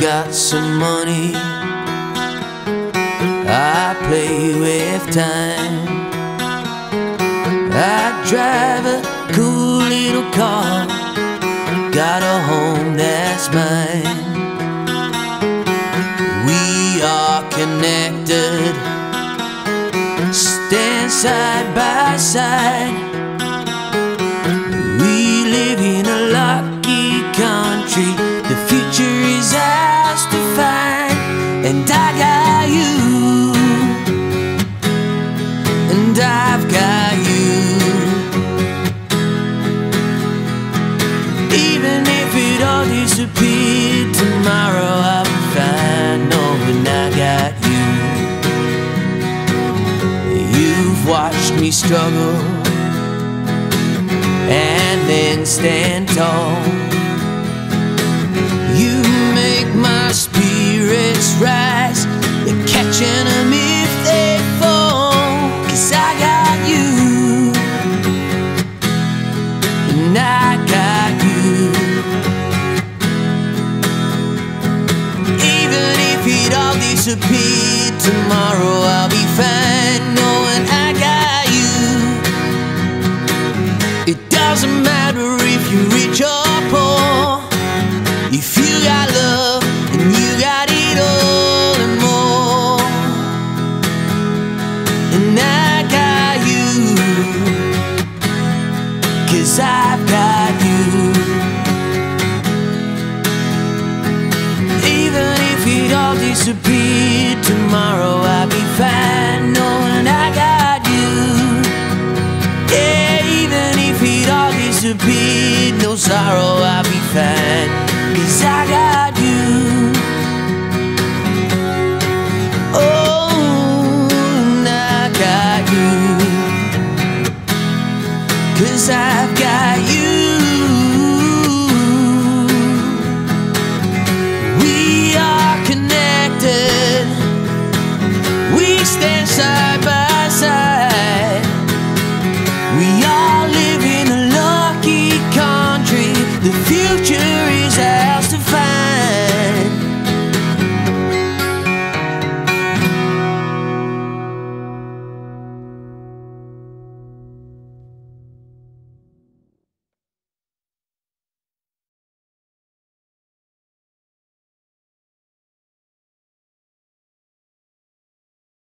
got some money, I play with time. I drive a cool little car, got a home that's mine. We are connected, stand side by side. We live in a lucky country, the future is ours to find. And I got you, and I've got you. Even if it all disappeared tomorrow, I'll be fine knowing I got you. You've watched me struggle and then stand tall. You make my spirits rise, catching them if they fall. 'Cause I got you, and I got you. Even if it all disappeared tomorrow, I'll be fine knowing I got you. It doesn't matter if you're rich or poor, if you got love and you got it all and more. And I got you, 'cause I've got you. Even if it all disappeared tomorrow, I'll be fine knowing I got you. Yeah, even if it all disappeared, no sorrow, I'll be fine